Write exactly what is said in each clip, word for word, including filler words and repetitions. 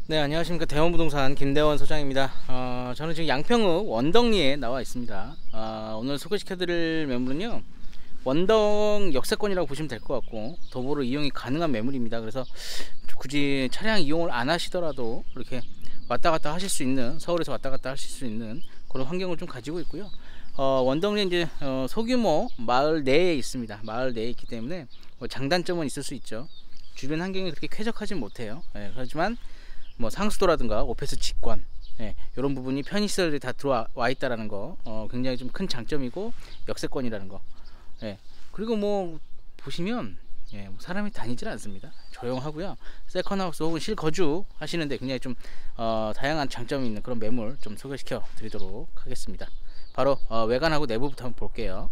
네, 안녕하십니까. 대원부동산 김대원 소장입니다. 어, 저는 지금 양평읍 원덕리에 나와 있습니다. 어, 오늘 소개시켜드릴 매물은요, 원덕 역세권이라고 보시면 될 것 같고, 도보로 이용이 가능한 매물입니다. 그래서 굳이 차량 이용을 안 하시더라도 이렇게 왔다 갔다 하실 수 있는, 서울에서 왔다 갔다 하실 수 있는 그런 환경을 좀 가지고 있고요. 어, 원덕리 이제 어, 소규모 마을 내에 있습니다. 마을 내에 있기 때문에 뭐 장단점은 있을 수 있죠. 주변 환경이 그렇게 쾌적하진 못해요. 예, 하지만 뭐 상수도라든가 오피스 직관, 예, 이런 부분이 편의시설이 다 들어와 있다라는 거, 어, 굉장히 좀 큰 장점이고 역세권이라는 거. 예, 그리고 뭐 보시면 예, 뭐 사람이 다니질 않습니다. 조용하고요. 세컨하우스 혹은 실거주 하시는데 굉장히 좀 어, 다양한 장점이 있는 그런 매물 좀 소개시켜 드리도록 하겠습니다. 바로 어, 외관하고 내부부터 한번 볼게요.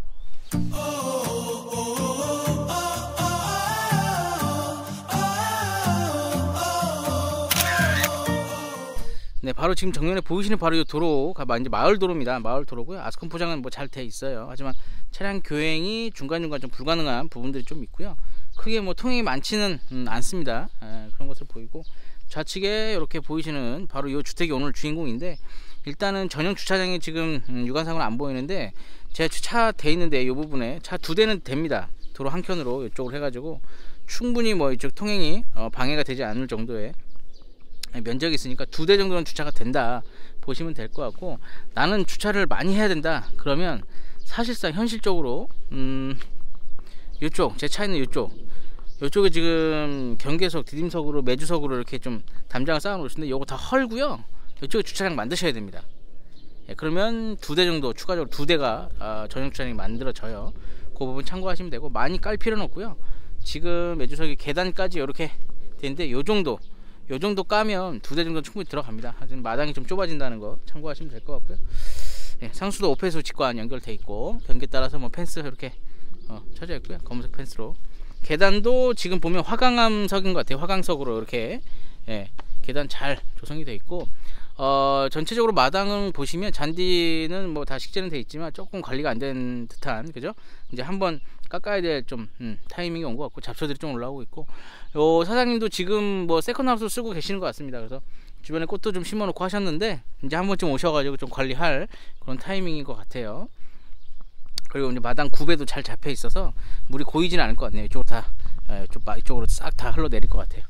네, 바로 지금 정면에 보이시는 바로 이 도로가 이제 마을 도로입니다. 마을 도로고요. 아스콘 포장은 뭐 잘 돼 있어요. 하지만 차량 교행이 중간중간 좀 불가능한 부분들이 좀 있고요. 크게 뭐 통행이 많지는 음, 않습니다. 에, 그런 것을 보이고, 좌측에 이렇게 보이시는 바로 이 주택이 오늘 주인공인데, 일단은 전용 주차장이 지금 음, 유관상으로 안 보이는데 제 차 돼 있는데 이 부분에 차 두 대는 됩니다. 도로 한 켠으로 이쪽으로 해가지고 충분히 뭐 이쪽 통행이 어, 방해가 되지 않을 정도의 면적이 있으니까 두 대 정도는 주차가 된다 보시면 될 것 같고, 나는 주차를 많이 해야 된다 그러면 사실상 현실적으로 음 이쪽 제 차 있는 이쪽 이쪽에 지금 경계석 디딤석으로 매주석으로 이렇게 좀 담장을 쌓아 놓으시는데 요거 다 헐고요. 이쪽에 주차장 만드셔야 됩니다. 예, 그러면 두 대 정도 추가적으로 두 대가 아, 전용 주차장이 만들어져요. 그 부분 참고하시면 되고, 많이 깔 필요는 없고요. 지금 매주석이 계단까지 이렇게 되는데 요 정도 요 정도 까면 두 대 정도 충분히 들어갑니다. 하지만 마당이 좀 좁아진다는 거 참고하시면 될 것 같고요. 예, 상수도 오폐수 직관 연결돼 있고, 변기에 따라서 뭐 펜스 이렇게 어, 쳐져 있고요. 검은색 펜스로. 계단도 지금 보면 화강암석인 것 같아요. 화강석으로 이렇게 예, 계단 잘 조성이 돼 있고, 어, 전체적으로 마당은 보시면 잔디는 뭐 다 식재는 돼 있지만 조금 관리가 안 된 듯한, 그죠? 이제 한번 깎아야 될 좀 음, 타이밍이 온 것 같고, 잡초들이 좀 올라오고 있고, 요 사장님도 지금 뭐 세컨하우스 쓰고 계시는 것 같습니다. 그래서 주변에 꽃도 좀 심어 놓고 하셨는데 이제 한 번쯤 오셔가지고 좀 관리할 그런 타이밍인 것 같아요. 그리고 이제 마당 구배도 잘 잡혀 있어서 물이 고이지는 않을 것 같네요. 이쪽으로 다 에, 좀 이쪽으로 싹 다 흘러내릴 것 같아요.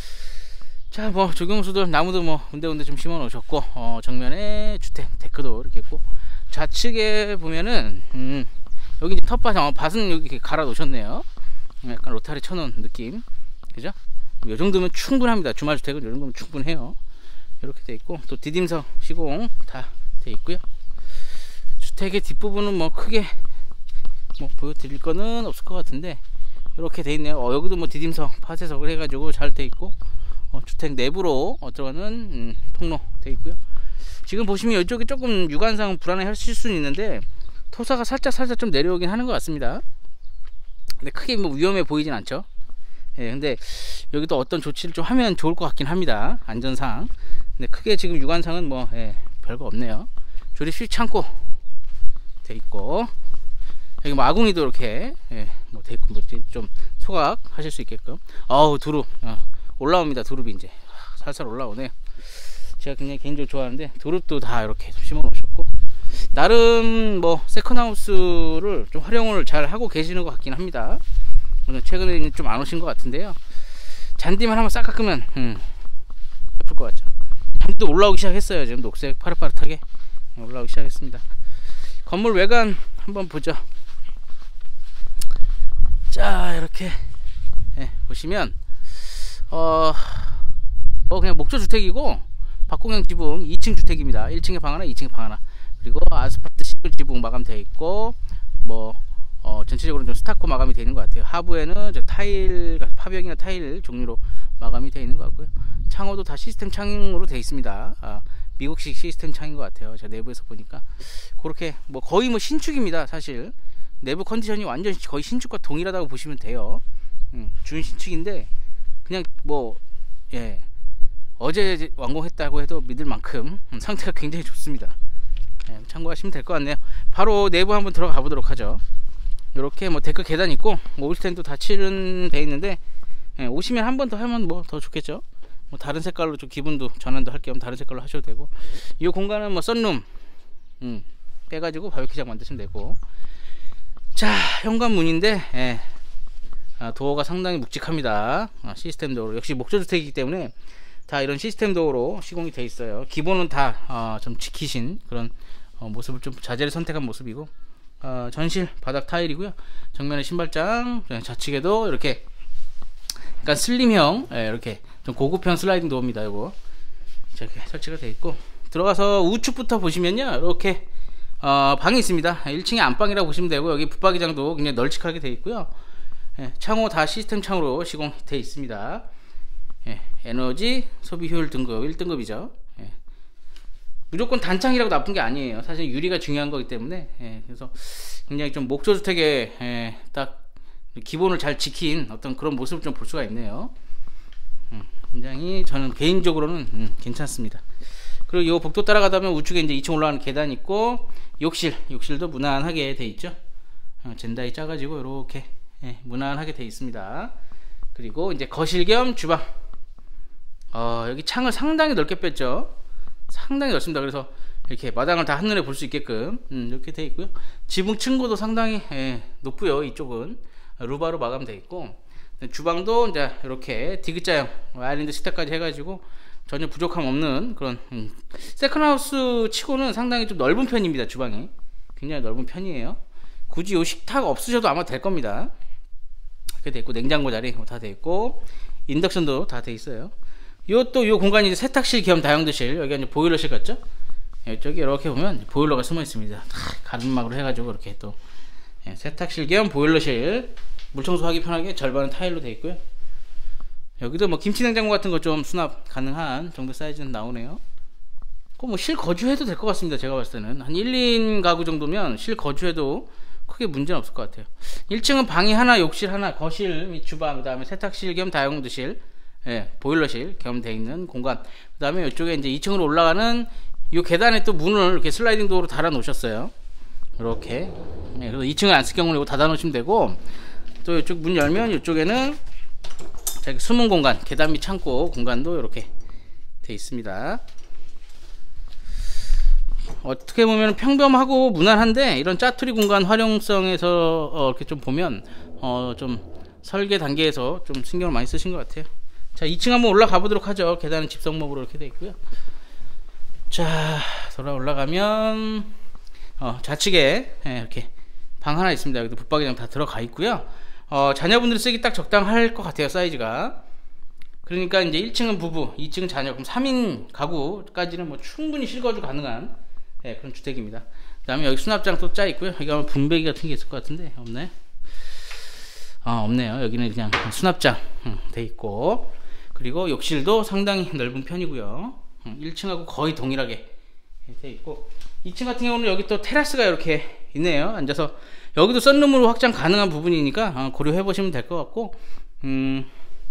자, 뭐 조경수들 나무도 뭐 운데운데 좀 심어 놓으셨고, 어, 정면에 주택 데크도 이렇게 있고, 좌측에 보면은 음, 여기 이제 텃밭, 어, 밭은 여기 이렇게 갈아 놓으셨네요. 약간 로타리 쳐놓은 느낌, 그죠? 이 정도면 충분합니다. 주말주택은 이 정도면 충분해요. 이렇게 돼 있고, 또 디딤석 시공 다 돼 있고요. 주택의 뒷부분은 뭐 크게 뭐 보여드릴 거는 없을 것 같은데 이렇게 돼 있네요. 어, 여기도 뭐 디딤석 파쇄석을 해가지고 잘 돼 있고, 어, 주택 내부로 어, 들어가는 음, 통로 돼 있고요. 지금 보시면 이쪽이 조금 유관상 불안해하실 수는 있는데 토사가 살짝 살짝 좀 내려오긴 하는 것 같습니다. 근데 크게 뭐 위험해 보이진 않죠. 예, 근데 여기도 어떤 조치를 좀 하면 좋을 것 같긴 합니다. 안전상. 근데 크게 지금 유관상은 뭐 예, 별거 없네요. 조립식 창고 돼 있고, 여기 뭐 아궁이도 이렇게 예, 뭐 돼 있고, 뭐 좀 소각하실 수 있게끔. 아우 두릅 어, 올라옵니다. 두릅이 이제 살살 올라오네요. 제가 굉장히 개인적으로 좋아하는데 두릅도 다 이렇게 심어 놓으셨고, 나름 뭐 세컨하우스를 좀 활용을 잘 하고 계시는 것 같긴 합니다. 최근에 좀 안 오신 것 같은데요. 잔디만 한번 싹 깎으면 음, 예쁠 것 같죠. 잔디도 올라오기 시작했어요. 지금 녹색 파릇파릇하게 올라오기 시작했습니다. 건물 외관 한번 보죠. 자, 이렇게 예, 보시면 어, 뭐 그냥 목조 주택이고, 박공형 지붕 이 층 주택입니다. 일 층에 방 하나, 이 층에 방 하나, 그리고 아스팔트 시글 지붕 마감되어 있고, 뭐 어, 전체적으로 좀 스타코 마감이 되어 있는 것 같아요. 하부에는 저 타일, 파벽이나 타일 종류로 마감이 되어 있는 것 같고요. 창호도 다 시스템 창으로 되어 있습니다. 아, 미국식 시스템 창인 것 같아요. 제가 내부에서 보니까 그렇게 뭐 거의 뭐 신축입니다. 사실 내부 컨디션이 완전 거의 신축과 동일하다고 보시면 돼요. 음, 준신축인데 그냥 뭐 예, 어제 완공했다고 해도 믿을 만큼 상태가 굉장히 좋습니다. 예, 참고하시면 될 것 같네요. 바로 내부 한번 들어가 보도록 하죠. 이렇게 뭐 데크 계단 있고, 오일 스탠드 다 칠은 돼 있는데 예, 오시면 한 번 더 하면 뭐 더 좋겠죠. 뭐 다른 색깔로 좀 기분도 전환도 할 겸 다른 색깔로 하셔도 되고, 이 공간은 뭐 썬룸 음, 빼가지고 바베큐장 만드시면 되고. 자, 현관문인데 예. 아, 도어가 상당히 묵직합니다. 아, 시스템 도어로, 역시 목조주택이기 때문에 다 이런 시스템 도어로 시공이 되어 있어요. 기본은 다 좀 어, 지키신 그런 어, 모습을 좀 자재를 선택한 모습이고, 어, 전실 바닥 타일이고요. 정면에 신발장, 좌측에도 이렇게 약간 슬림형, 예, 이렇게 좀 고급형 슬라이딩 도어입니다. 이거 이렇게 설치가 되어 있고, 들어가서 우측부터 보시면요, 이렇게 어, 방이 있습니다. 일 층에 안방이라고 보시면 되고, 여기 붙박이장도 굉장히 널찍하게 되어 있고요. 예, 창호 다 시스템 창으로 시공되어 있습니다. 예, 에너지 소비 효율 등급 일 등급이죠. 예, 무조건 단창이라고 나쁜 게 아니에요. 사실 유리가 중요한 거기 때문에. 예, 그래서 굉장히 좀 목조주택의 예, 딱 기본을 잘 지킨 어떤 그런 모습을 좀 볼 수가 있네요. 음, 굉장히 저는 개인적으로는 음, 괜찮습니다. 그리고 이 복도 따라가다 보면 우측에 이제 이 층 올라가는 계단 있고, 욕실, 욕실도 무난하게 돼 있죠. 어, 젠다이 짜가지고 이렇게 예, 무난하게 돼 있습니다. 그리고 이제 거실 겸 주방. 어, 여기 창을 상당히 넓게 뺐죠. 상당히 넓습니다. 그래서 이렇게 마당을 다 한눈에 볼 수 있게끔 음, 이렇게 돼 있고요. 지붕 층고도 상당히 예, 높고요. 이쪽은 루바로 마감돼 있고, 주방도 이제 이렇게 디귿자형 아일랜드 식탁까지 해가지고 전혀 부족함 없는 그런 음, 세컨하우스 치고는 상당히 좀 넓은 편입니다. 주방이 굉장히 넓은 편이에요. 굳이 요 식탁 없으셔도 아마 될 겁니다. 이렇게 돼 있고, 냉장고 자리 다 돼 있고, 인덕션도 다 돼 있어요. 요 또 요 공간이 이제 세탁실 겸 다용도실, 여기가 이제 보일러실 같죠? 이쪽에 이렇게 보면 보일러가 숨어 있습니다. 가름막으로 해가지고 이렇게 또 예, 세탁실 겸 보일러실, 물청소하기 편하게 절반은 타일로 돼 있고요. 여기도 뭐 김치냉장고 같은 거 좀 수납 가능한 정도 사이즈는 나오네요. 그 뭐 실거주해도 될 것 같습니다. 제가 봤을 때는 한 일 인 가구 정도면 실거주해도 크게 문제는 없을 것 같아요. 일 층은 방이 하나, 욕실 하나, 거실 및 주방, 그 다음에 세탁실 겸 다용도실, 예, 보일러실 겸 돼 있는 공간. 그 다음에 이쪽에 이제 이 층으로 올라가는 이 계단에 또 문을 이렇게 슬라이딩 도어로 달아 놓으셨어요. 이렇게. 예, 그래서 이 층을 안 쓸 경우는 이거 닫아 놓으시면 되고, 또 이쪽 문 열면 이쪽에는 자기 숨은 공간, 계단 및 창고 공간도 이렇게 돼 있습니다. 어떻게 보면 평범하고 무난한데, 이런 짜투리 공간 활용성에서 어, 이렇게 좀 보면 어, 좀 설계 단계에서 좀 신경을 많이 쓰신 것 같아요. 자, 이 층 한번 올라가 보도록 하죠. 계단은 집성목으로 이렇게 돼 있고요. 자, 돌아 올라가면 어, 좌측에 예, 이렇게 방 하나 있습니다. 여기도 붙박이장 다 들어가 있고요. 어, 자녀분들이 쓰기 딱 적당할 것 같아요. 사이즈가. 그러니까 이제 일 층은 부부, 이 층은 자녀, 그럼 삼 인 가구까지는 뭐 충분히 실거주 가능한 예, 그런 주택입니다. 그 다음에 여기 수납장 또 짜 있고요. 여기 아마 분배기 같은 게 있을 것 같은데 없네. 아, 없네요. 여기는 그냥 수납장 음, 돼 있고, 그리고 욕실도 상당히 넓은 편이고요. 음, 일 층하고 거의 동일하게 돼 있고, 이 층 같은 경우는 여기 또 테라스가 이렇게 있네요. 앉아서 여기도 썬룸으로 확장 가능한 부분이니까 어, 고려해 보시면 될 것 같고, 음,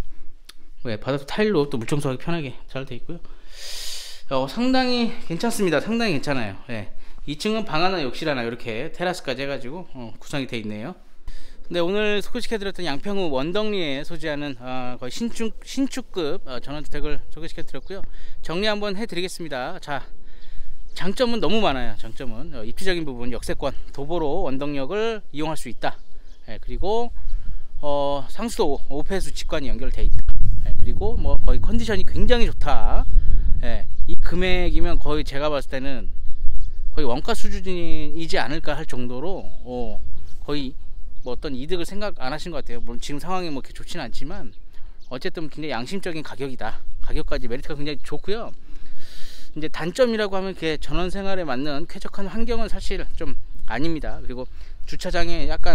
왜 바닥도 타일로 또 물청소하기 편하게 잘 돼 있고요. 어, 상당히 괜찮습니다. 상당히 괜찮아요. 예. 이 층은 방 하나, 욕실 하나 이렇게 테라스까지 해가지고 어, 구성이 되어 있네요. 네, 오늘 소개시켜드렸던 양평구 원덕리에 소재하는 어, 거의 신축, 신축급 어, 전원주택을 소개시켜드렸고요. 정리 한번 해드리겠습니다. 자, 장점은 너무 많아요. 장점은 어, 입지적인 부분, 역세권, 도보로 원덕역을 이용할 수 있다. 예, 그리고 어, 상수도 오폐수 직관이 연결되어 있다. 예, 그리고 뭐 거의 컨디션이 굉장히 좋다. 예, 이 금액이면 거의 제가 봤을 때는 거의 원가 수준이지 않을까 할 정도로 어, 거의 뭐 어떤 이득을 생각 안 하신 것 같아요. 물론 지금 상황이 뭐 이렇게 좋지는 않지만 어쨌든 굉장히 양심적인 가격이다. 가격까지 메리트가 굉장히 좋고요. 이제 단점이라고 하면 그게 전원 생활에 맞는 쾌적한 환경은 사실 좀 아닙니다. 그리고 주차장에 약간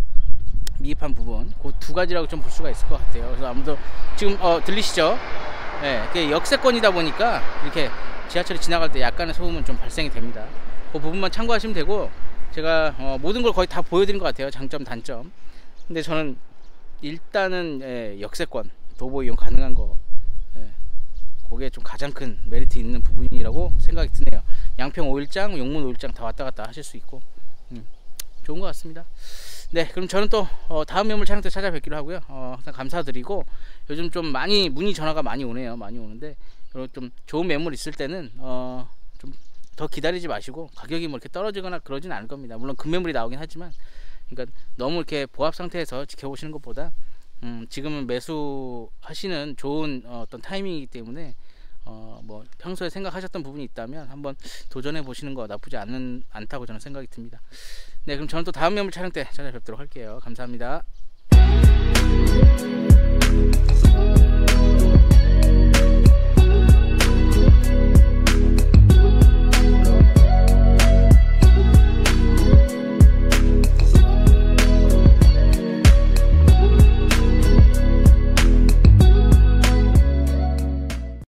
미흡한 부분, 그 두 가지라고 좀 볼 수가 있을 것 같아요. 그래서 아무도 지금 어, 들리시죠? 예, 그게 역세권이다 보니까 이렇게 지하철이 지나갈 때 약간의 소음은 좀 발생이 됩니다. 그 부분만 참고하시면 되고, 제가 어, 모든 걸 거의 다 보여드린 것 같아요. 장점, 단점. 근데 저는 일단은 예, 역세권, 도보 이용 가능한 거, 예, 그게 좀 가장 큰 메리트 있는 부분이라고 생각이 드네요. 양평 오 일장, 용문 오 일장 다 왔다 갔다 하실 수 있고 음, 좋은 것 같습니다. 네, 그럼 저는 또 어, 다음 매물 촬영 때 찾아뵙기로 하고요. 어, 항상 감사드리고, 요즘 좀 많이 문의 전화가 많이 오네요. 많이 오는데 좀 좋은 매물 있을 때는 어, 좀 더 기다리지 마시고, 가격이 뭐 이렇게 떨어지거나 그러진 않을 겁니다. 물론 급매물이 나오긴 하지만, 그러니까 너무 이렇게 보합 상태에서 지켜보시는 것보다 음, 지금은 매수하시는 좋은 어, 어떤 타이밍이기 때문에 어, 뭐 평소에 생각하셨던 부분이 있다면 한번 도전해 보시는 거 나쁘지 않는 않다고 저는 생각이 듭니다. 네, 그럼 저는 또 다음 매물 촬영 때 찾아뵙도록 할게요. 감사합니다.